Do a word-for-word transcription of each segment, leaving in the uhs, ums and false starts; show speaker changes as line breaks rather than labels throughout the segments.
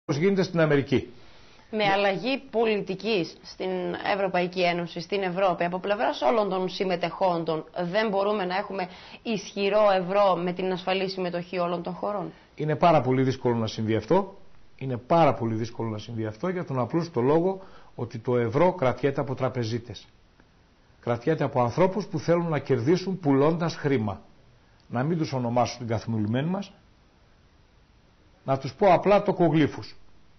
όπως γίνεται στην Αμερική.
Με αλλαγή πολιτικής στην Ευρωπαϊκή Ένωση, στην Ευρώπη, από πλευράς όλων των συμμετεχόντων, δεν μπορούμε να έχουμε ισχυρό ευρώ με την ασφαλή συμμετοχή όλων των χωρών?
Είναι πάρα πολύ δύσκολο να συμβεί αυτό. Είναι πάρα πολύ δύσκολο να συμβεί αυτό για τον απλούστο λόγο ότι το ευρώ κρατιέται από τραπεζίτες. Κρατιέται από ανθρώπους που θέλουν να κερδίσουν πουλώντας χρήμα. Να μην τους ονομάσω στην καθημερινή μας, να τους πω απλά τοκογλύφους.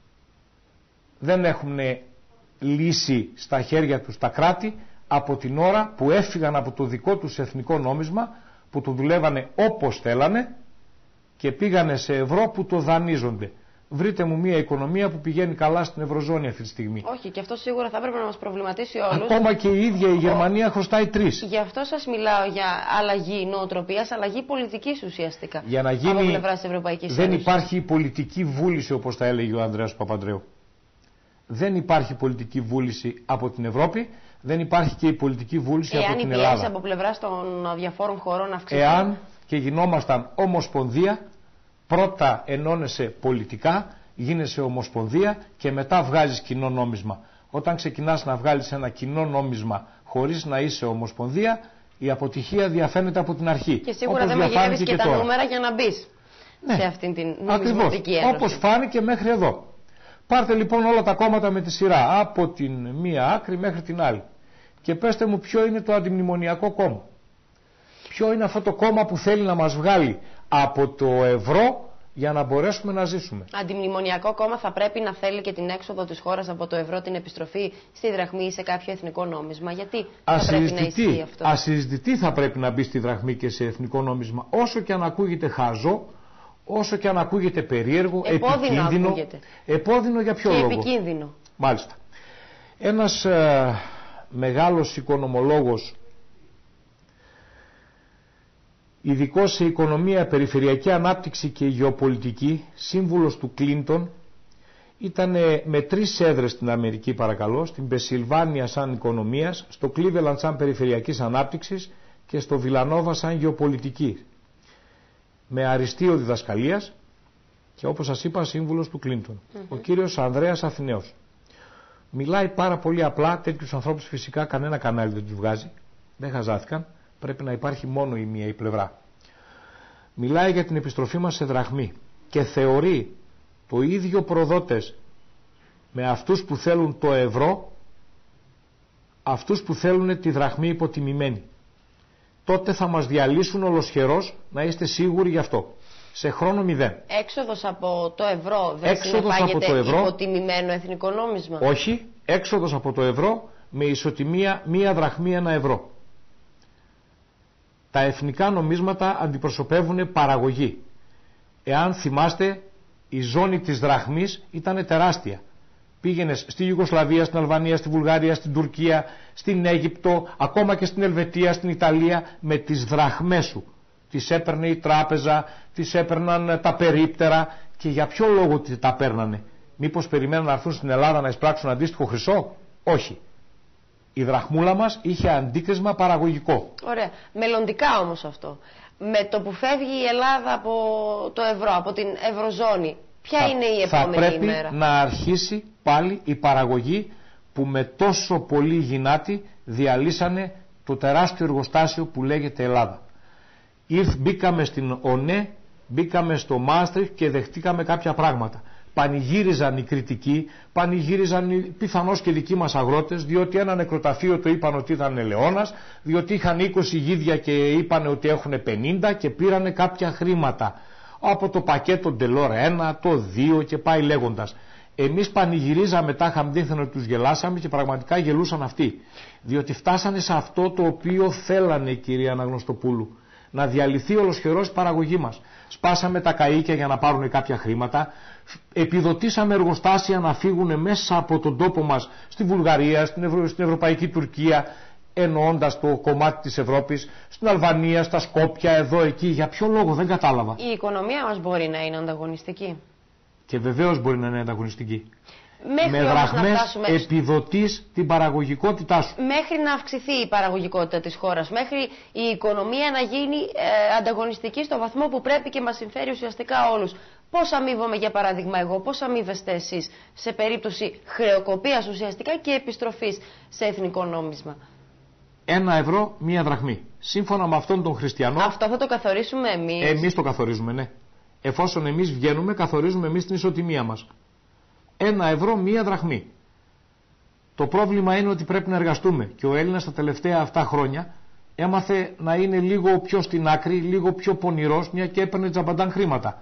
Δεν έχουν λύσει στα χέρια τους τα κράτη από την ώρα που έφυγαν από το δικό τους εθνικό νόμισμα, που το δουλεύανε όπως θέλανε και πήγανε σε ευρώ που το δανείζονται. Βρείτε μου μια οικονομία που πηγαίνει καλά στην Ευρωζώνη αυτή τη στιγμή.
Όχι, και αυτό σίγουρα θα έπρεπε να μας προβληματίσει όλους.
Ακόμα και η ίδια η Γερμανία χρωστάει τρεις.
Γι' αυτό σας μιλάω για αλλαγή νοοτροπίας, αλλαγή πολιτικής ουσιαστικά.
Για να γίνει,
από πλευράς Ευρωπαϊκής
δεν
Ένωσης.
υπάρχει πολιτική βούληση, όπως τα έλεγε ο Ανδρέας Παπανδρέου. Δεν υπάρχει πολιτική βούληση από την Ευρώπη, δεν υπάρχει και η πολιτική βούληση
Εάν
από την
η
Ελλάδα.
πιέση από πλευράς των διαφόρων χωρών αυξηθεί.
Εάν και γινόμασταν ομοσπονδία, πρώτα ενώνεσαι πολιτικά, γίνεσαι ομοσπονδία και μετά βγάζεις κοινό νόμισμα. Όταν ξεκινάς να βγάλεις ένα κοινό νόμισμα χωρίς να είσαι ομοσπονδία, η αποτυχία διαφαίνεται από την αρχή.
Και σίγουρα δεν μαγειρεύεις και, και τα
τώρα.
νούμερα για να μπεις
ναι,
σε αυτήν την νομισματική ένωση.
Όπως φάνηκε μέχρι εδώ. Πάρτε λοιπόν όλα τα κόμματα με τη σειρά, από την μία άκρη μέχρι την άλλη. Και πέστε μου ποιο είναι το αντιμνημονιακό κόμμα. Ποιο είναι αυτό το κόμμα που θέλει να μας βγάλει από το ευρώ για να μπορέσουμε να ζήσουμε.
Αντιμνημονιακό κόμμα θα πρέπει να θέλει και την έξοδο της χώρας από το ευρώ, την επιστροφή στη δραχμή ή σε κάποιο εθνικό νόμισμα. Γιατί θα πρέπει να ισχύει αυτό?
Ασυζητητή θα πρέπει να μπει στη δραχμή και σε εθνικό νόμισμα. Όσο και αν ακούγεται χάζο, όσο και αν ακούγεται περίεργο,
επώδυνο
επικίνδυνο.
Ακούγεται.
Επώδυνο για ποιο
και
λόγο?
Επικίνδυνο.
Μάλιστα. Ένας ε, μεγάλος οικονομολόγος, ειδικός σε οικονομία, περιφερειακή ανάπτυξη και γεωπολιτική, σύμβουλος του Κλίντον, ήταν με τρεις έδρες στην Αμερική, παρακαλώ, στην Πενσιλβάνια σαν οικονομίας, στο Κλίβελαντ σαν περιφερειακής ανάπτυξης και στο Βιλανόβα σαν γεωπολιτική. Με αριστείο διδασκαλίας και, όπως σας είπα, σύμβουλος του Κλίντον. Mm-hmm. Ο κύριος Ανδρέας Αθηναίος. Μιλάει πάρα πολύ απλά, τέτοιους ανθρώπους φυσικά κανένα κανάλι δεν τους βγάζει, δεν χαζάθηκαν. Πρέπει να υπάρχει μόνο η μία η πλευρά. Μιλάει για την επιστροφή μας σε δραχμή και θεωρεί το ίδιο προδότες με αυτούς που θέλουν το ευρώ, αυτούς που θέλουν τη δραχμή υποτιμημένη. Τότε θα μας διαλύσουν ολοσχερός, να είστε σίγουροι γι' αυτό. Σε χρόνο μηδέν.
Έξοδος από το ευρώ δεν συνεπάγεται υποτιμημένο εθνικό νόμισμα?
Όχι, έξοδος από το ευρώ με ισοτιμία μία δραχμή ένα ευρώ. Τα εθνικά νομίσματα αντιπροσωπεύουν παραγωγή. Εάν θυμάστε, η ζώνη της δραχμής ήταν τεράστια. Πήγαινες στη Ιουγκοσλαβία, στην Αλβανία, στη Βουλγαρία, στην Τουρκία, στην Αίγυπτο, ακόμα και στην Ελβετία, στην Ιταλία, με τις δραχμές σου. Τις έπαιρνε η τράπεζα, τις έπαιρναν τα περίπτερα. Και για ποιο λόγο τα παίρνανε? Μήπως περιμέναν να έρθουν στην Ελλάδα να εισπράξουν αντίστοιχο χρυσό? Όχι. Η δραχμούλα μας είχε αντίκρισμα παραγωγικό.
Ωραία. Μελλοντικά όμως αυτό, με το που φεύγει η Ελλάδα από το ευρώ, από την ευρωζώνη, ποια θα, είναι η επόμενη ημέρα?
Θα πρέπει να αρχίσει πάλι η παραγωγή που με τόσο πολύ γυνάτη διαλύσανε το τεράστιο εργοστάσιο που λέγεται Ελλάδα. Ήρθ, μπήκαμε στην ΟΝΕ, μπήκαμε στο Μάστριχτ και δεχτήκαμε κάποια πράγματα. Πανηγύριζαν οι κριτικοί, πανηγύριζαν πιθανώς και δικοί μας αγρότες, διότι ένα νεκροταφείο το είπαν ότι ήταν ελαιώνας, διότι είχαν είκοσι γίδια και είπαν ότι έχουν πενήντα και πήρανε κάποια χρήματα. Από το πακέτο Ντελόρ ένα, το δύο και πάει λέγοντας. Εμείς πανηγυρίζαμε, τα είχαμε δίθεν ότι τους γελάσαμε και πραγματικά γελούσαν αυτοί. Διότι φτάσανε σε αυτό το οποίο θέλανε, κυρία Αναγνωστοπούλου. Να διαλυθεί ολοσχερός η παραγωγή μας. Σπάσαμε τα καΐκια για να πάρουν κάποια χρήματα. Επιδοτήσαμε εργοστάσια να φύγουν μέσα από τον τόπο μας στη Βουλγαρία, στην, Ευρω... στην Ευρωπαϊκή Τουρκία, εννοώντας το κομμάτι της Ευρώπης, στην Αλβανία, στα Σκόπια, εδώ, εκεί. Για ποιο λόγο? Δεν κατάλαβα.
Η οικονομία μας μπορεί να είναι ανταγωνιστική.
Και βεβαίως μπορεί να είναι ανταγωνιστική.
Μέχρι
με δραχμές φτάσουμε... επιδοτείς την παραγωγικότητά σου.
Μέχρι να αυξηθεί η παραγωγικότητα της χώρας, μέχρι η οικονομία να γίνει ε, ανταγωνιστική στο βαθμό που πρέπει και μας συμφέρει ουσιαστικά όλους. Πώς αμείβομαι, για παράδειγμα, εγώ, πώς αμείβεστε εσείς σε περίπτωση χρεοκοπίας ουσιαστικά και επιστροφής σε εθνικό νόμισμα?
Ένα ευρώ, μία δραχμή. Σύμφωνα με αυτόν τον χριστιανό.
Αυτό θα το καθορίσουμε εμείς.
Εμείς το καθορίζουμε, ναι. Εφόσον εμείς βγαίνουμε, καθορίζουμε εμείς την ισοτιμία μας. Ένα ευρώ, μία δραχμή. Το πρόβλημα είναι ότι πρέπει να εργαστούμε. Και ο Έλληνας τα τελευταία αυτά χρόνια έμαθε να είναι λίγο πιο στην άκρη, λίγο πιο πονηρός, μια και έπαιρνε τζαμπαντάν χρήματα.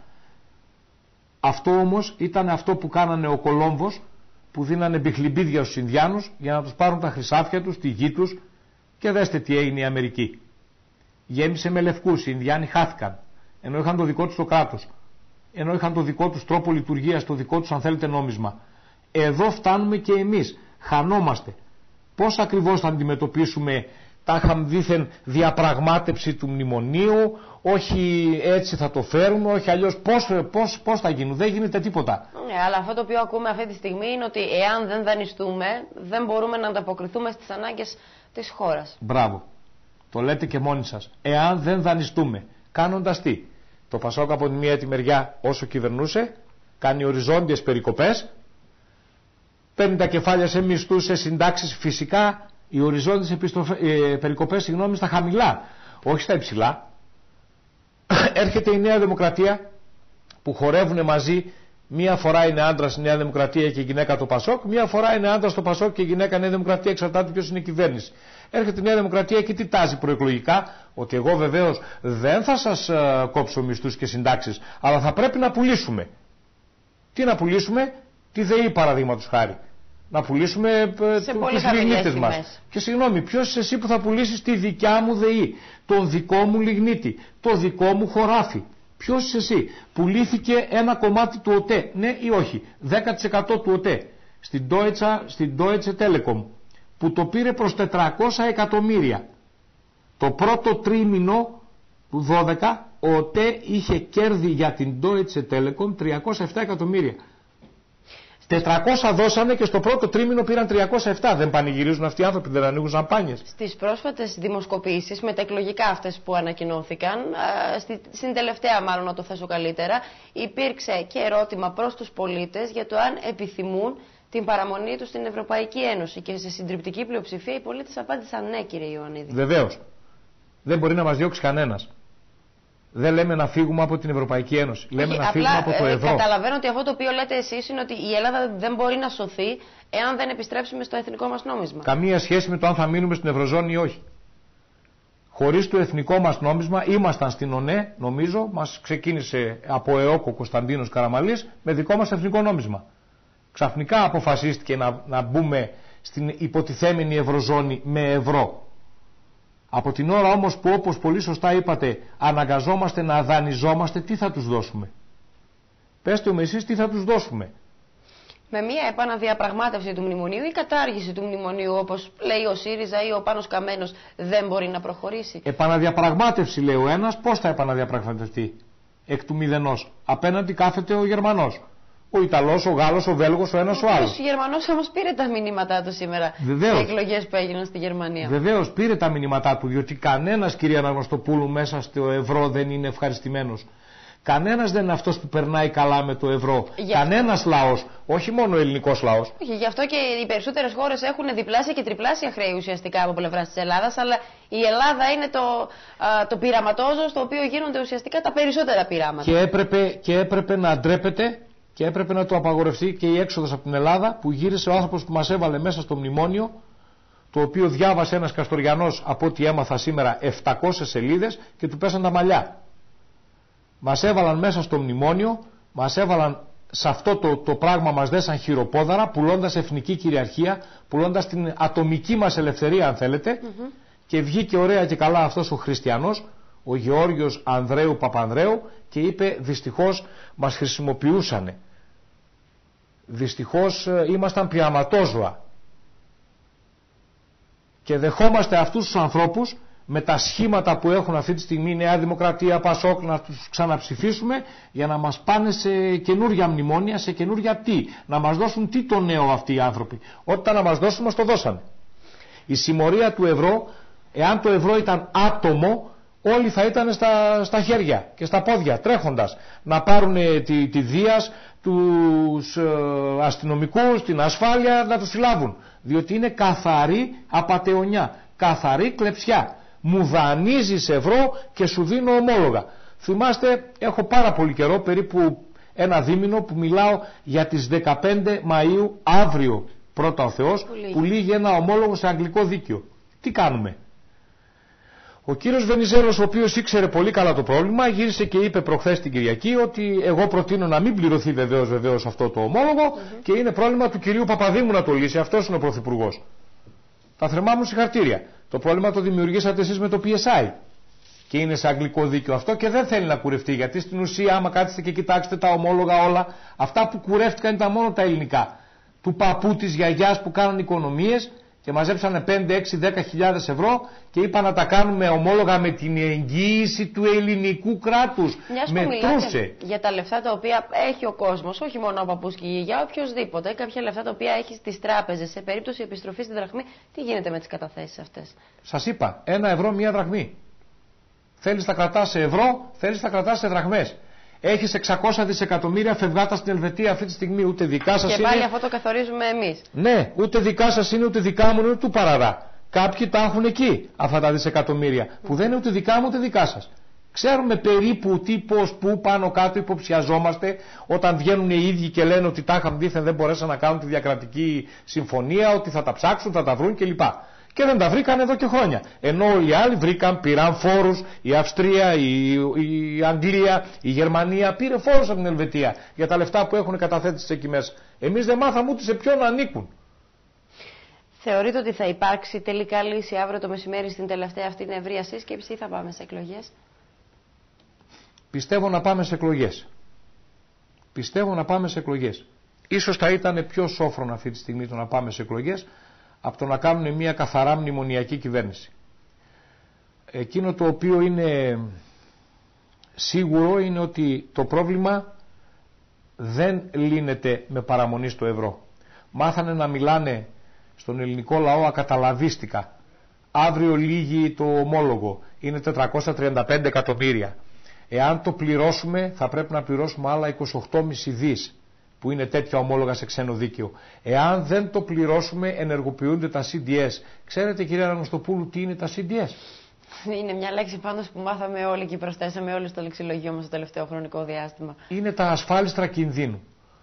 Αυτό όμως ήταν αυτό που κάνανε ο Κολόμβος, που δίνανε μπιχλιμπίδια στους Ινδιάνους για να τους πάρουν τα χρυσάφια τους, τη γη τους, και δέστε τι έγινε η Αμερική. Γέμισε με λευκούς, οι Ινδιάνοι χάθηκαν, ενώ είχαν το δικό τους το κράτος, ενώ είχαν το δικό τους τρόπο λειτουργίας, το δικό τους αν θέλετε νόμισμα. Εδώ φτάνουμε και εμείς, χανόμαστε. Πώς ακριβώς θα αντιμετωπίσουμε τα είχαμε δήθεν διαπραγμάτευση του μνημονίου, όχι έτσι θα το φέρουμε, όχι αλλιώς πώς, πώς, πώς θα γίνουν, δεν γίνεται τίποτα.
Ναι, αλλά αυτό το οποίο ακούμε αυτή τη στιγμή είναι ότι εάν δεν δανειστούμε, δεν μπορούμε να ανταποκριθούμε στις ανάγκες της χώρας.
Μπράβο. Το λέτε και μόνοι σας. Εάν δεν δανειστούμε, κάνοντας τι? Το Πασόκ από τη μία τη μεριά όσο κυβερνούσε, κάνει οριζόντιες περικοπές, παίρνει τα κεφάλια σε μισθούς, σε συντάξεις, φυσικά. Οι οριζόντιες επιστροφε... ε, περικοπές, συγγνώμη, στα χαμηλά, όχι στα υψηλά. Έρχεται η Νέα Δημοκρατία που χορεύουν μαζί. Μία φορά είναι άντρας η Νέα Δημοκρατία και η γυναίκα το Πασόκ, μία φορά είναι άντρας το Πασόκ και η γυναίκα Νέα Δημοκρατία, εξαρτάται ποιος είναι η κυβέρνηση. Έρχεται η Νέα Δημοκρατία και τι τάζει προεκλογικά? Ότι εγώ βεβαίως δεν θα σας uh, κόψω μισθούς και συντάξεις, αλλά θα πρέπει να πουλήσουμε. Τι να πουλήσουμε? Τη ΔΕΗ παραδείγματος χάρη. Να πουλήσουμε τους λιγνίτες μας. Και συγγνώμη, ποιος είσαι εσύ που θα πουλήσεις τη δικιά μου ΔΕΗ, τον δικό μου λιγνίτη, το δικό μου χωράφι? Ποιος είσαι εσύ? Πουλήθηκε ένα κομμάτι του ΟΤΕ, ναι ή όχι? δέκα τοις εκατό του ΟΤΕ στην Deutsche, στην Deutsche Telekom, που το πήρε προς τετρακόσια εκατομμύρια. Το πρώτο τρίμηνο του δώδεκα ο ΟΤΕ είχε κέρδη για την Deutsche Telekom τριακόσια επτά εκατομμύρια. τετρακόσια δώσανε και στο πρώτο τρίμηνο πήραν τριακόσια επτά. Δεν πανηγυρίζουν αυτοί οι άνθρωποι, δεν ανοίγουν σαμπάνιες? Στις
πρόσφατες δημοσκοπήσεις, μεταεκλογικά αυτές που ανακοινώθηκαν, στην τελευταία μάλλον να το θέσω καλύτερα, υπήρξε και ερώτημα προς τους πολίτες για το αν επιθυμούν την παραμονή τους στην Ευρωπαϊκή Ένωση. Και σε συντριπτική πλειοψηφία οι πολίτες απάντησαν ναι, κύριε Ιωαννίδη.
Βεβαίως. Δεν μπορεί να μας διώξει κανένας. Δεν λέμε να φύγουμε από την Ευρωπαϊκή Ένωση. Λέμε
Όχι,
να
απλά,
φύγουμε από το ευρώ.
Καταλαβαίνω ότι αυτό το οποίο λέτε εσείς είναι ότι η Ελλάδα δεν μπορεί να σωθεί εάν δεν επιστρέψουμε στο εθνικό μας νόμισμα.
Καμία σχέση με το αν θα μείνουμε στην Ευρωζώνη ή όχι. Χωρίς το εθνικό μας νόμισμα, ήμασταν στην ΟΝΕ, νομίζω, μας ξεκίνησε από ΕΟΚ ο Κωνσταντίνος Καραμαλής με δικό μας εθνικό νόμισμα. Ξαφνικά αποφασίστηκε να, να μπούμε στην υποτιθέμενη Ευρωζώνη με ευρώ. Από την ώρα όμως που, όπως πολύ σωστά είπατε, αναγκαζόμαστε να δανειζόμαστε, τι θα τους δώσουμε? Πέστε μου εσείς τι θα τους δώσουμε?
Με μια επαναδιαπραγμάτευση του μνημονίου ή κατάργηση του μνημονίου, όπως λέει ο ΣΥΡΙΖΑ ή ο Πάνος Καμένος, δεν μπορεί να προχωρήσει?
Επαναδιαπραγμάτευση λέει ο ένας. Πώς θα επαναδιαπραγματευτεί? Εκ του μηδενός. Απέναντι κάθεται ο Γερμανός, ο Ιταλός, ο Γάλλος, ο Βέλγος, ο ένας ο άλλος.
Ο Γερμανός όμως πήρε τα μηνύματά του σήμερα. Βεβαίως. Οι εκλογές που έγιναν στη Γερμανία.
Βεβαίως πήρε τα μηνύματά του, διότι κανένας, κυρία Αναγνωστοπούλου, μέσα στο ευρώ δεν είναι ευχαριστημένος. Κανένας δεν είναι αυτός που περνάει καλά με το ευρώ. Για... Κανένας λαός, όχι μόνο ο ελληνικός λαός.
Όχι, γι' αυτό και οι περισσότερες χώρες έχουν διπλάσια και τριπλάσια χρέη ουσιαστικά από πλευράς της Ελλάδας, αλλά η Ελλάδα είναι το, α, το πειραματόζω στο οποίο γίνονται ουσιαστικά τα περισσότερα πειράματα.
Και έπρεπε, και έπρεπε να ντρέπεται. Και έπρεπε να το απαγορευτεί και η έξοδος από την Ελλάδα, που γύρισε ο άνθρωπος που μας έβαλε μέσα στο μνημόνιο, το οποίο διάβασε ένας Καστοριανός, από ό,τι έμαθα σήμερα, επτακόσιες σελίδες και του πέσαν τα μαλλιά. Μας έβαλαν μέσα στο μνημόνιο, μας έβαλαν σε αυτό το, το πράγμα, μας δέσαν χειροπόδαρα, πουλώντας εθνική κυριαρχία, πουλώντας την ατομική μας ελευθερία, αν θέλετε, mm-hmm. Και βγήκε ωραία και καλά αυτός ο χριστιανός, ο Γεώργιος Ανδρέου Παπανδρέου, και είπε δυστυχώς μας χρησιμοποιούσανε. Δυστυχώς ήμασταν πειραματόζωα. Και δεχόμαστε αυτούς τους ανθρώπους με τα σχήματα που έχουν αυτή τη στιγμή η Νέα Δημοκρατία, Πασόκ, να τους ξαναψηφίσουμε για να μας πάνε σε καινούρια μνημόνια, σε καινούρια τι. Να μας δώσουν τι το νέο αυτοί οι άνθρωποι. Ό,τι να μας δώσουν μας το δώσανε. Η συμμορία του ευρώ, εάν το ευρώ ήταν άτομο, όλοι θα ήταν στα, στα χέρια και στα πόδια τρέχοντας να πάρουν τη, τη βίας, τους ε, αστυνομικούς, την ασφάλεια, να τους συλλάβουν. Διότι είναι καθαρή απατεωνιά, καθαρή κλεψιά. Μου δανείζεις ευρώ και σου δίνω ομόλογα. Θυμάστε, έχω πάρα πολύ καιρό, περίπου ένα δίμηνο, που μιλάω για τις δεκαπέντε Μαΐου, αύριο πρώτα ο Θεός, που λύγει, που λύγει ένα ομόλογο σε αγγλικό δίκαιο. Τι κάνουμε? Ο κύριος Βενιζέλος, ο οποίος ήξερε πολύ καλά το πρόβλημα, γύρισε και είπε προχθές την Κυριακή ότι εγώ προτείνω να μην πληρωθεί βεβαίως, βεβαίως αυτό το ομόλογο mm-hmm. και είναι πρόβλημα του κυρίου Παπαδήμου να το λύσει. Αυτός είναι ο πρωθυπουργός. Τα θερμά μου συγχαρητήρια. Το πρόβλημα το δημιουργήσατε εσείς με το πι ες άι. Και είναι σε αγγλικό δίκαιο αυτό και δεν θέλει να κουρευτεί. Γιατί στην ουσία, άμα κάτσετε και κοιτάξετε τα ομόλογα όλα, αυτά που κουρεύτηκαν ήταν μόνο τα ελληνικά. Του παππού, της γιαγιάς που κάνουν οικονομίες και μαζέψανε πέντε, έξι, δέκα χιλιάδες ευρώ και είπαν να τα κάνουμε ομόλογα με την εγγύηση του ελληνικού κράτους. Μετρούσε.
Για τα λεφτά τα οποία έχει ο κόσμος, όχι μόνο ο παππούς και η γιαγιά, οποιοδήποτε, κάποια λεφτά τα οποία έχει στις τράπεζες, σε περίπτωση επιστροφής στην δραχμή, τι γίνεται με τις καταθέσεις αυτές?
Σας είπα, ένα ευρώ μία δραχμή. Θέλεις τα κρατάς σε ευρώ, θέλεις τα κρατάς σε δραχμές. Έχεις εξακόσια δισεκατομμύρια φευγάτα στην Ελβετία αυτή τη στιγμή, ούτε δικά σας είναι.
Και πάλι αυτό το καθορίζουμε εμείς.
Ναι, ούτε δικά σας είναι, ούτε δικά μου είναι, ούτε του Παραδά. Κάποιοι τα έχουν εκεί, αυτά τα δισεκατομμύρια, που δεν είναι ούτε δικά μου, ούτε δικά σας. Ξέρουμε περίπου τι, πώς, πού, πάνω κάτω υποψιαζόμαστε όταν βγαίνουν οι ίδιοι και λένε ότι τα είχαν δίθεν, δεν μπορέσαν να κάνουν τη διακρατική συμφωνία, ότι θα τα ψάξουν, θα τα βρουν κλπ. Και δεν τα βρήκαν εδώ και χρόνια. Ενώ όλοι οι άλλοι βρήκαν, πήραν φόρους, η Αυστρία, η, η Αγγλία, η Γερμανία πήρε φόρους από την Ελβετία για τα λεφτά που έχουν καταθέτει εκεί μέσα. Εμείς δεν μάθαμε ούτε σε ποιον ανήκουν.
Θεωρείτε ότι θα υπάρξει τελικά λύση αύριο το μεσημέρι στην τελευταία αυτή ευρεία σύσκεψη ή θα πάμε σε εκλογές?
Πιστεύω να πάμε σε εκλογές. Πιστεύω να πάμε σε εκλογές. Ίσως θα ήταν πιο σόφρον αυτή τη στιγμή το να πάμε σε εκλογές από το να κάνουν μια καθαρά μνημονιακή κυβέρνηση. Εκείνο το οποίο είναι σίγουρο είναι ότι το πρόβλημα δεν λύνεται με παραμονή στο ευρώ. Μάθανε να μιλάνε στον ελληνικό λαό ακαταλαβίστικα. Αύριο λύγει το ομόλογο, είναι τετρακόσια τριάντα πέντε εκατομμύρια. Εάν το πληρώσουμε θα πρέπει να πληρώσουμε άλλα είκοσι οκτώ κόμμα πέντε δις. Που είναι τέτοια ομόλογα σε ξένο δίκαιο. Εάν δεν το πληρώσουμε, ενεργοποιούνται τα σι ντι ες. Ξέρετε, κυρία Αναγνωστοπούλου, τι είναι τα σι ντι ες?
Είναι μια λέξη πάντως που μάθαμε όλοι και προσθέσαμε όλοι στο λεξιλογείο μας το τελευταίο χρονικό διάστημα.
Είναι τα ασφάλιστρα κινδύνου.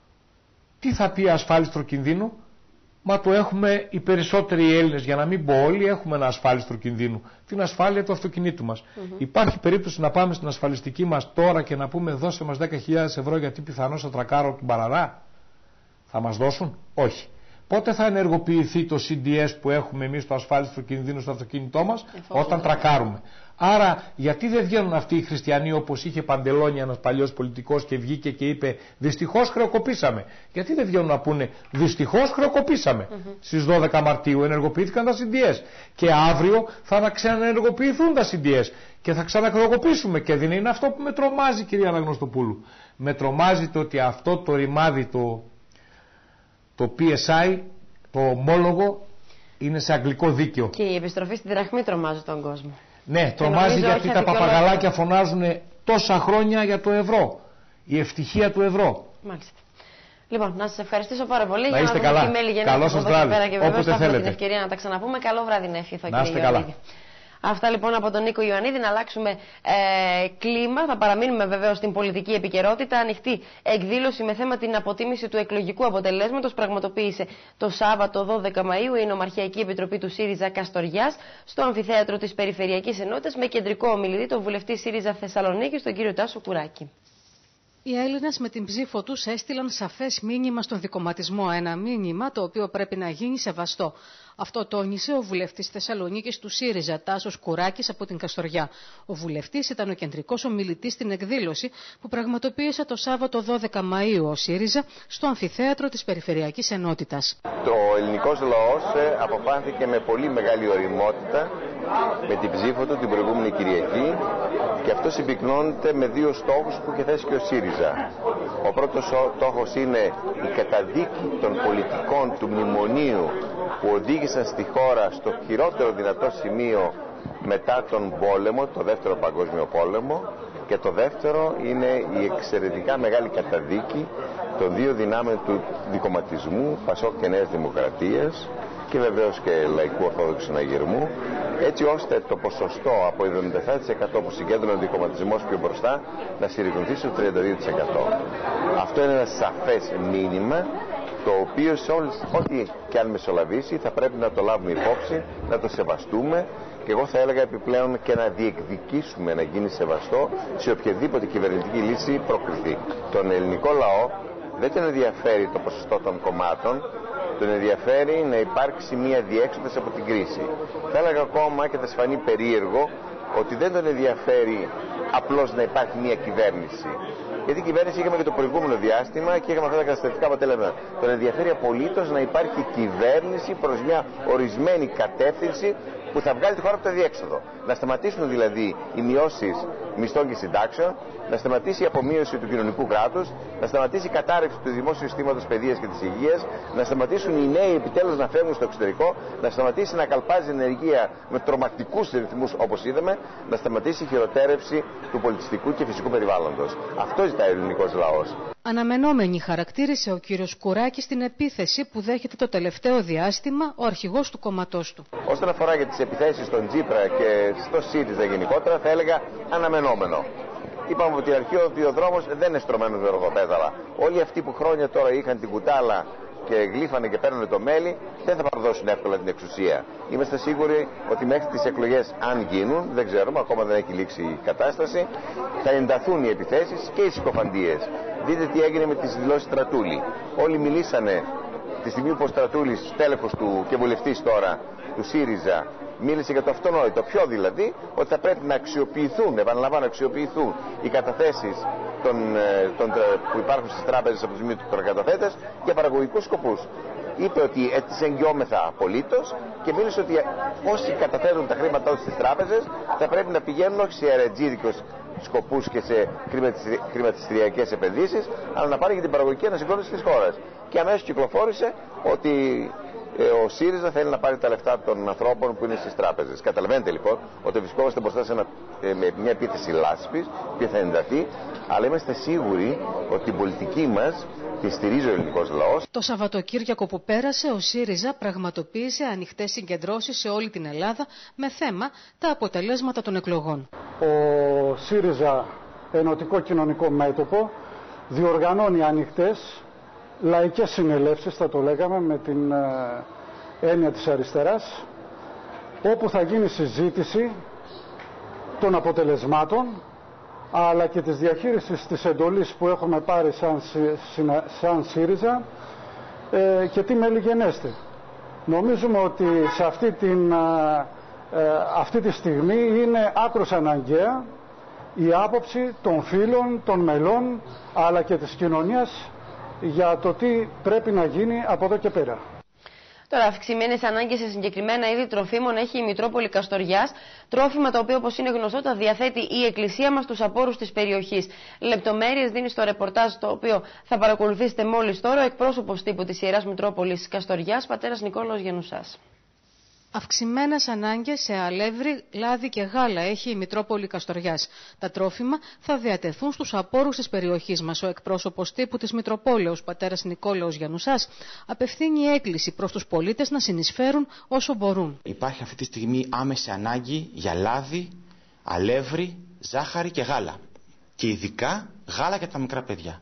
Τι θα πει ασφάλιστρο κινδύνου? Μα το έχουμε οι περισσότεροι Έλληνες, για να μην πω όλοι, έχουμε ένα ασφάλιστρο κινδύνου. Την ασφάλεια του αυτοκινήτου μας. Mm-hmm. Υπάρχει περίπτωση να πάμε στην ασφαλιστική μας τώρα και να πούμε δώσε μας δέκα χιλιάδες ευρώ γιατί πιθανώς θα τρακάρω την Παραδά? Θα μας δώσουν? Όχι. Πότε θα ενεργοποιηθεί το σι ντι ες που έχουμε εμείς το ασφάλιστρο κινδύνου στο αυτοκίνητό μας? Εφόσον όταν τρακάρουμε. Άρα γιατί δεν βγαίνουν αυτοί οι χριστιανοί όπως είχε Παντελόνι ένας παλιός πολιτικός και βγήκε και είπε δυστυχώς χρεοκοπήσαμε? Γιατί δεν βγαίνουν να πούνε δυστυχώς χρεοκοπήσαμε? Mm-hmm. Στις δώδεκα Μαρτίου ενεργοποιήθηκαν τα σι ντι ες και αύριο θα ξαναενεργοποιηθούν τα σι ντι ες και θα ξαναχρεοκοπήσουμε. Και δεν είναι αυτό που με τρομάζει, κυρία Αναγνωστοπούλου? Με τρομάζει το ότι αυτό το ρημάδι, το, το πι ες άι, το ομόλογο, είναι σε αγγλικό δίκαιο. Και η επιστροφή στη δραχμή τρομάζει τον κόσμο. Ναι, τρομάζει γιατί τα παπαγαλάκια φωνάζουν τόσα χρόνια για το ευρώ. Η ευτυχία του ευρώ. Μάλιστα. Λοιπόν, να σας ευχαριστήσω πάρα πολύ.
Να
είστε καλά. Καλό σας βράδυ.
Όποτε θέλετε. Την ευκαιρία να τα ξαναπούμε. Καλό βράδυ να ευχηθώ,
να είστε καλά.
Αυτά λοιπόν από τον Νίκο Ιωαννίδη. Να αλλάξουμε ε, κλίμα. Θα παραμείνουμε βεβαίως στην πολιτική επικαιρότητα. Ανοιχτή εκδήλωση με θέμα την αποτίμηση του εκλογικού αποτελέσματος πραγματοποίησε το Σάββατο δώδεκα Μαΐου η Νομαρχιακή Επιτροπή του ΣΥΡΙΖΑ Καστοριάς στο Αμφιθέατρο της Περιφερειακής Ενότητας με κεντρικό ομιλητή τον βουλευτή ΣΥΡΙΖΑ Θεσσαλονίκης, τον κύριο Τάσο Κουράκη.
Οι Έλληνες με την ψήφο τους έστειλαν σαφές μήνυμα στον δικομματισμό. Ένα μήνυμα το οποίο πρέπει να γίνει σεβαστό. Αυτό τόνισε ο βουλευτής Θεσσαλονίκης του ΣΥΡΙΖΑ, Τάσος Κουράκης από την Καστοριά. Ο βουλευτής ήταν ο κεντρικός ομιλητής στην εκδήλωση που πραγματοποίησε το Σάββατο δώδεκα Μαΐου ο ΣΥΡΙΖΑ στο Αμφιθέατρο της Περιφερειακής Ενότητας.
Το ελληνικός λαός αποφάνθηκε με πολύ μεγάλη ωριμότητα με την ψήφο του την προηγούμενη Κυριακή και αυτό συμπυκνώνεται με δύο στόχους που είχε θέσει και ο ΣΥΡΙΖΑ. Ο πρώτος στόχος είναι η καταδίκη των πολιτικών του μνημονίου που οδήγησαν στη χώρα στο χειρότερο δυνατό σημείο μετά τον πόλεμο, το δεύτερο παγκόσμιο πόλεμο, και το δεύτερο είναι η εξαιρετικά μεγάλη καταδίκη των δύο δυνάμεων του δικομματισμού, Πασόκ και Νέας Δημοκρατίας, και βεβαίως και Λαϊκού Ορθόδοξου Συναγερμού, έτσι ώστε το ποσοστό από εβδομήντα επτά τοις εκατό που συγκέντρωνε ο δικομματισμός πιο μπροστά να συρρικνωθεί στο τριάντα δύο τοις εκατό. Αυτό είναι ένα σαφές μήνυμα, το οποίο σε όλες, ό,τι και αν μεσολαβήσει, θα πρέπει να το λάβουμε υπόψη, να το σεβαστούμε, και εγώ θα έλεγα επιπλέον και να διεκδικήσουμε να γίνει σεβαστό σε οποιαδήποτε κυβερνητική λύση προκριθεί. Τον ελληνικό λαό δεν τον ενδιαφέρει το ποσοστό των κομμάτων, τον ενδιαφέρει να υπάρξει μια διέξοδος από την κρίση. Θα έλεγα ακόμα, και θα σας φανεί περίεργο, ότι δεν τον ενδιαφέρει απλώς να υπάρχει μια κυβέρνηση. Γιατί η κυβέρνηση είχαμε και το προηγούμενο διάστημα και είχαμε αυτά τα καταστατικά αποτελέσματα. Τον ενδιαφέρει απολύτως να υπάρχει κυβέρνηση προς μια ορισμένη κατεύθυνση που θα βγάλει τη χώρα από το διέξοδο. Να σταματήσουν δηλαδή οι μειώσεις μισθών και συντάξεων, να σταματήσει η απομείωση του κοινωνικού κράτους, να σταματήσει η κατάρρευση του δημόσιου συστήματος παιδείας και της υγείας, να σταματήσουν οι νέοι επιτέλους να φεύγουν στο εξωτερικό, να σταματήσει να καλπάζει η ενεργεία με τρομακτικούς ρυθμούς όπως είδαμε, να σταματήσει η χειροτέρευση του πολιτιστικού και φυσικού περιβάλλοντος. Αυτό ζητάει ο ελληνικός λαός.
Αναμενόμενη χαρακτήρισε ο κύριος Κουράκης την επίθεση που δέχεται το τελευταίο διάστημα ο αρχηγός του κόμματός του.
Όσον αφορά για τις επιθέσεις στον Τσίπρα και στο ΣΥΡΙΖΑ γενικότερα, θα έλεγα αναμενόμενο. Είπαμε ότι αρχή ότι ο δρόμος δεν είναι στρωμένος με ροδοπέδαλα. Όλοι αυτοί που χρόνια τώρα είχαν την κουτάλα και γλύφανε και παίρνουν το μέλι, δεν θα παραδώσουν εύκολα την εξουσία. Είμαστε σίγουροι ότι μέχρι τις εκλογές, αν γίνουν, δεν ξέρουμε, ακόμα δεν έχει λήξει η κατάσταση, θα ενταθούν οι επιθέσεις και οι συκοφαντίες. Δείτε τι έγινε με τις δηλώσεις Στρατούλη. Όλοι μιλήσανε τη στιγμή που ο Στρατούλης, τέλεχος του και βουλευτής τώρα του ΣΥΡΙΖΑ, μίλησε για το αυτονόητο. Ποιο δηλαδή? Ότι θα πρέπει να αξιοποιηθούν, επαναλαμβάνω, να αξιοποιηθούν οι καταθέσεις των, των, που υπάρχουν στις τράπεζες από τη στιγμή του προκαταθέτες για παραγωγικούς σκοπούς. Είπε ότι τις εγγυόμεθα απολύτως και μίλησε ότι όσοι καταθέτουν τα χρήματά τους στις τράπεζες θα πρέπει να πηγαίνουν όχι σε αρετζίδικους σκοπούς και σε χρηματιστηριακές επενδύσεις, αλλά να πάρει για την παραγωγική ανασυγκρότηση της χώρας. Και αμέσως κυκλοφόρησε ότι ο ΣΥΡΙΖΑ θέλει να πάρει τα λεφτά των ανθρώπων που είναι στις τράπεζες. Καταλαβαίνετε λοιπόν ότι βρισκόμαστε μπροστά σε ένα, με μια επίθεση λάσπης που θα ενταθεί, αλλά είμαστε σίγουροι ότι την πολιτική μας τη στηρίζει ο ελληνικός λαός.
Το Σαββατοκύριακο που πέρασε, ο ΣΥΡΙΖΑ πραγματοποίησε ανοιχτές συγκεντρώσεις σε όλη την Ελλάδα με θέμα τα αποτελέσματα των εκλογών.
Ο ΣΥΡΙΖΑ Ενωτικό Κοινωνικό Μέτωπο διοργανώνει ανοιχτές λαϊκές συνελεύσεις, θα το λέγαμε με την ε, έννοια της αριστεράς, όπου θα γίνει συζήτηση των αποτελεσμάτων αλλά και της διαχείρισης της εντολής που έχουμε πάρει σαν, σαν ΣΥΡΙΖΑ ε, και τι μέλη γενέστε. Νομίζουμε ότι σε αυτή, την, ε, αυτή τη στιγμή είναι άκρως αναγκαία η άποψη των φίλων, των μελών αλλά και της κοινωνίας για το τι πρέπει να γίνει από εδώ και πέρα.
Τώρα, αυξημένες ανάγκες σε συγκεκριμένα είδη τροφίμων έχει η Μητρόπολη Καστοριάς, τρόφιμα τα οποία, όπως είναι γνωστό, τα διαθέτει η Εκκλησία μας στους απόρους της περιοχής. Λεπτομέρειες δίνει στο ρεπορτάζ το οποίο θα παρακολουθήσετε μόλις τώρα ο εκπρόσωπος τύπου της Ιεράς Μητρόπολης Καστοριάς, πατέρας Νικόλαος Γενουσάς.
Αυξημένες ανάγκες σε αλεύρι, λάδι και γάλα έχει η Μητρόπολη Καστοριάς. Τα τρόφιμα θα διατεθούν στους απόρους της περιοχής μας. Ο εκπρόσωπος τύπου της Μητροπόλεως, πατέρας Νικόλαος Γιαννουσάς, απευθύνει έκκληση προς τους πολίτες να συνεισφέρουν όσο μπορούν.
Υπάρχει αυτή τη στιγμή άμεση ανάγκη για λάδι, αλεύρι, ζάχαρη και γάλα. Και ειδικά γάλα για τα μικρά παιδιά.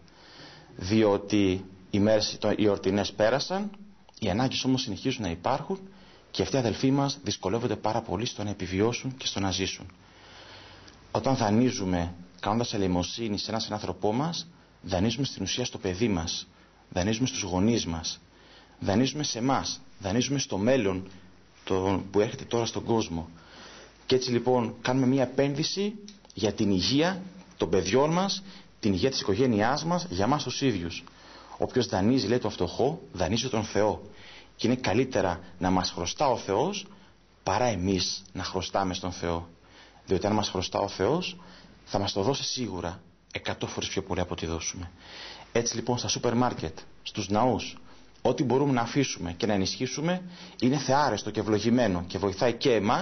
Διότι οι μέρες οι εορτινές πέρασαν, οι ανάγκες όμως συνεχίζουν να υπάρχουν. Και αυτοί οι αδελφοί μας δυσκολεύονται πάρα πολύ στο να επιβιώσουν και στο να ζήσουν. Όταν δανείζουμε, κάνοντας ελεημοσύνη σε έναν συνάνθρωπό μας, δανείζουμε στην ουσία στο παιδί μας, δανείζουμε στους γονείς μας, δανείζουμε σε εμάς, δανείζουμε στο μέλλον το, που έρχεται τώρα στον κόσμο. Και έτσι λοιπόν κάνουμε μια επένδυση για την υγεία των παιδιών μας, την υγεία της οικογένειάς μας, για μας τους ίδιους. Όποιος δανείζει, λέει το φτωχό, δανείζει τον Θεό. Και είναι καλύτερα να μας χρωστά ο Θεός παρά εμείς να χρωστάμε στον Θεό. Διότι αν μας χρωστά ο Θεός θα μας το δώσει σίγουρα εκατό φορές πιο πολύ από ό,τι δώσουμε. Έτσι λοιπόν στα σούπερ μάρκετ, στους ναούς, ό,τι μπορούμε να αφήσουμε και να ενισχύσουμε είναι θεάρεστο και ευλογημένο και βοηθάει και εμάς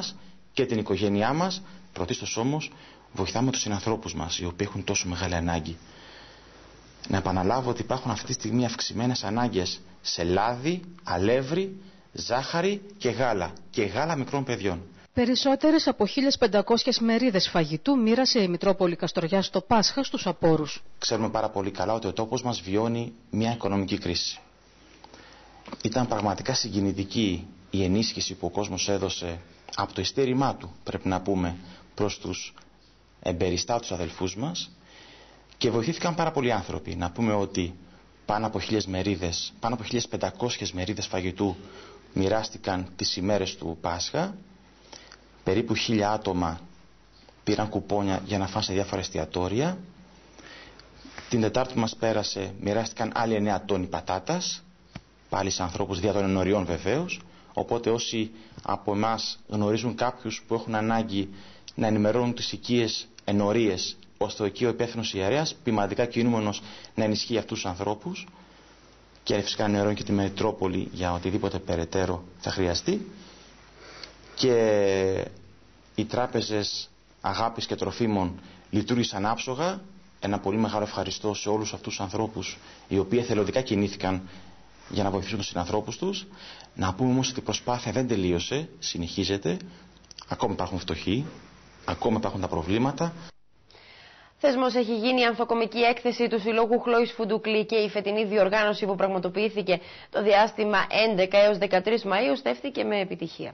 και την οικογένειά μας, πρωτίστως όμως βοηθάμε τους συνανθρώπους μας, οι οποίοι έχουν τόσο μεγάλη ανάγκη. Να επαναλάβω ότι υπάρχουν αυτή τη στιγμή αυξημένες ανάγκες σε λάδι, αλεύρι, ζάχαρη και γάλα, και γάλα μικρών παιδιών.
Περισσότερες από χίλιες πεντακόσιες μερίδες φαγητού μοίρασε η Μητρόπολη Καστοριά στο Πάσχα στους απόρους.
Ξέρουμε πάρα πολύ καλά ότι ο τόπος μας βιώνει μια οικονομική κρίση. Ήταν πραγματικά συγκινητική η ενίσχυση που ο κόσμος έδωσε από το ειστέρημά του, πρέπει να πούμε, προς τους εμπεριστάτους αδελφούς μας, και βοηθήθηκαν πάρα πολλοί άνθρωποι. Να πούμε ότι πάνω από χίλιες μερίδες, πάνω από χίλιες πεντακόσιες μερίδες φαγητού μοιράστηκαν τις ημέρες του Πάσχα. Περίπου χίλια άτομα πήραν κουπόνια για να φάνε σε διάφορα εστιατόρια. Την Τετάρτη που μας πέρασε μοιράστηκαν άλλοι εννέα τόνοι πατάτας, πάλι σε ανθρώπους δια των ενωριών βεβαίως. Οπότε όσοι από εμάς γνωρίζουν κάποιους που έχουν ανάγκη να ενημερώνουν τις οικίες ενορίες, ώστε ο οικείο υπεύθυνος ιερέας ποιμαντικά κινούμενος να ενισχύει αυτούς τους ανθρώπους, και φυσικά ενημερώνει και τη Μητρόπολη για οτιδήποτε περαιτέρω θα χρειαστεί. Και οι τράπεζες αγάπης και τροφίμων λειτουργήσαν άψογα. Ένα πολύ μεγάλο ευχαριστώ σε όλους αυτούς τους ανθρώπους οι οποίοι εθελοντικά κινήθηκαν για να βοηθήσουν τους συνανθρώπους τους. Να πούμε όμως ότι η προσπάθεια δεν τελείωσε, συνεχίζεται. Ακόμα υπάρχουν φτωχοί, ακόμα υπάρχουν τα προβλήματα.
Θεσμός έχει γίνει η ανθοκομική έκθεση του Συλλόγου Χλόης Φουντουκλή, και η φετινή διοργάνωση που πραγματοποιήθηκε το διάστημα έντεκα έως δεκατρείς Μαΐου στέφθηκε με επιτυχία.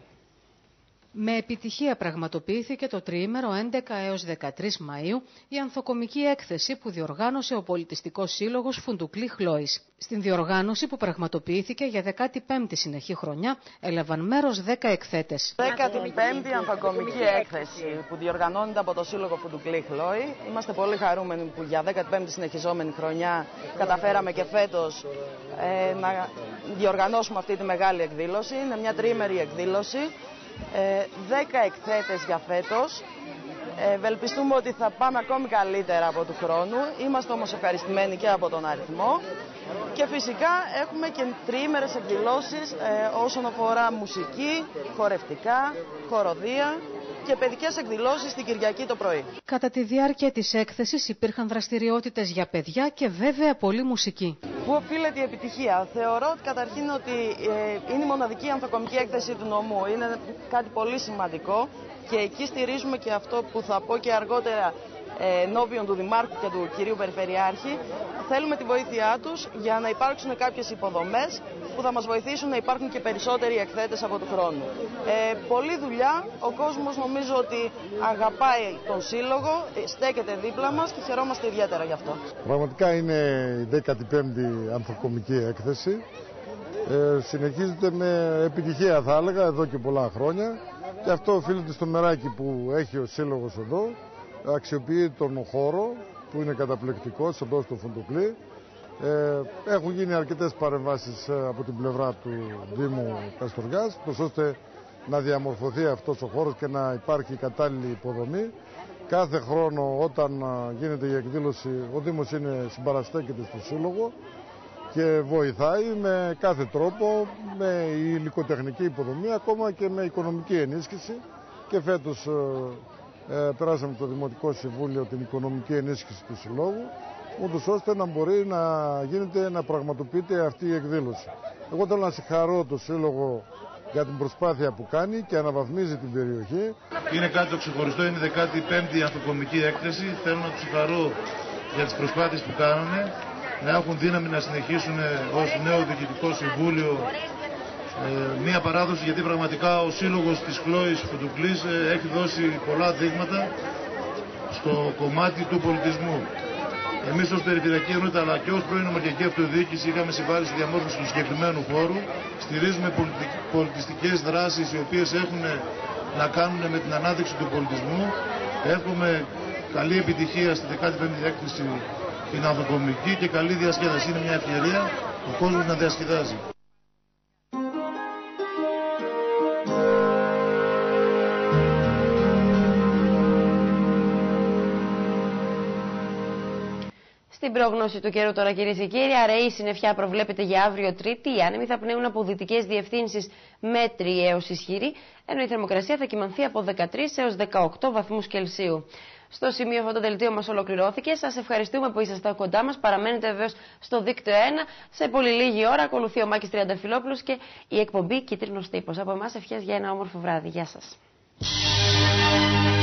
Με επιτυχία πραγματοποιήθηκε το τριήμερο έντεκα έως δεκατρείς Μαΐου η ανθοκομική έκθεση που διοργάνωσε ο Πολιτιστικός Σύλλογος Φουντουκλή Χλόης. Στην διοργάνωση που πραγματοποιήθηκε για δεκάτη πέμπτη συνεχή χρονιά έλαβαν μέρος δέκα εκθέτες.
δέκατη πέμπτη ανθοκομική έκθεση που διοργανώνεται από το Σύλλογο Φουντουκλή Χλόη. Είμαστε πολύ χαρούμενοι που για δέκατη πέμπτη συνεχιζόμενη χρονιά καταφέραμε και φέτος ε, να διοργανώσουμε αυτή τη μεγάλη εκδήλωση. Είναι μια τριήμερη εκδήλωση. δέκα εκθέτες για φέτος. Ε, ευελπιστούμε ότι θα πάμε ακόμη καλύτερα από του χρόνου. Είμαστε όμως ευχαριστημένοι και από τον αριθμό. Και φυσικά έχουμε και τριήμερες εκδηλώσεις ε, όσον αφορά μουσική, χορευτικά, χοροδία και παιδικές εκδηλώσεις την Κυριακή το πρωί.
Κατά τη διάρκεια της έκθεσης υπήρχαν δραστηριότητες για παιδιά και βέβαια πολλή μουσική.
Πού οφείλεται η επιτυχία? Θεωρώ ότι καταρχήν ότι ε, είναι η μοναδική ανθοκομική έκθεση του νομού. Είναι κάτι πολύ σημαντικό και εκεί στηρίζουμε και αυτό που θα πω και αργότερα ε, ενώπιον του Δημάρχου και του κυρίου Περιφερειάρχη. Θέλουμε τη βοήθειά τους για να υπάρξουν κάποιες υποδομές που θα μας βοηθήσουν να υπάρχουν και περισσότεροι εκθέτες από του χρόνου. Ε, πολλή δουλειά, ο κόσμος νομίζω ότι αγαπάει τον Σύλλογο, στέκεται δίπλα μας και χαιρόμαστε ιδιαίτερα γι' αυτό.
Πραγματικά είναι η δέκατη πέμπτη ανθοκομική έκθεση. Ε, συνεχίζεται με επιτυχία θα έλεγα εδώ και πολλά χρόνια, και αυτό οφείλεται στο μεράκι που έχει ο Σύλλογος εδώ. Αξιοποιεί τον χώρο που είναι καταπληκτικός εδώ στο Φουντουκλή. Ε, έχουν γίνει αρκετές παρεμβάσεις από την πλευρά του Δήμου Καστοριάς, ώστε να διαμορφωθεί αυτός ο χώρος και να υπάρχει κατάλληλη υποδομή. Κάθε χρόνο όταν γίνεται η εκδήλωση ο Δήμος είναι συμπαραστέκεται στο Σύλλογο και βοηθάει με κάθε τρόπο, με υλικοτεχνική υποδομή, ακόμα και με οικονομική ενίσχυση. Και φέτος ε, περάσαμε το Δημοτικό Συμβούλιο την οικονομική ενίσχυση του Συλλόγου, ούτως ώστε να μπορεί να γίνεται, να πραγματοποιείται αυτή η εκδήλωση. Εγώ θέλω να συγχαρώ το Σύλλογο για την προσπάθεια που κάνει και αναβαθμίζει την περιοχή.
Είναι κάτι το ξεχωριστό, είναι η δεκάτη πέμπτη ανθοκομική έκθεση. Θέλω να τους συγχαρώ για τις προσπάθειες που κάνανε, να έχουν δύναμη να συνεχίσουν ως νέο Διοικητικό Συμβούλιο ε, μία παράδοση, γιατί πραγματικά ο Σύλλογος της Χλόης Φουντουκλής ε, έχει δώσει πολλά δείγματα στο κομμάτι του πολιτισμού. Εμείς ως Περιφερειακή Ενότητα αλλά και ως πρώην Ομαρχιακή Αυτοδιοίκηση είχαμε συμβάλει στη διαμόρφωση του συγκεκριμένου χώρου. Στηρίζουμε πολιτιστικές δράσεις οι οποίες έχουν να κάνουν με την ανάδειξη του πολιτισμού. Έχουμε καλή επιτυχία στη δεκάτη πέμπτη έκθεση την ανθοκομική και καλή διασκέδαση. Είναι μια ευκαιρία ο κόσμος να διασκεδάζει.
Στη Στην πρόγνωση του καιρού τώρα, κυρίες και κύριοι, αραιή συννεφιά προβλέπεται για αύριο Τρίτη. Οι άνεμοι θα πνέουν από δυτικές διευθύνσεις μέτρη έως ισχυρή, ενώ η θερμοκρασία θα κυμανθεί από δεκατρείς έως δεκαοκτώ βαθμούς Κελσίου. Στο σημείο αυτό το δελτίο μας ολοκληρώθηκε. Σας ευχαριστούμε που ήσασταν κοντά μας. Παραμένετε βεβαίως στο δίκτυο ένα. Σε πολύ λίγη ώρα ακολουθεί ο Μάκης Τριανταφυλόπουλος και η εκπομπή Κίτρινος Τύπος. Από εμάς ευχές για ένα όμορφο βράδυ. Γεια σας.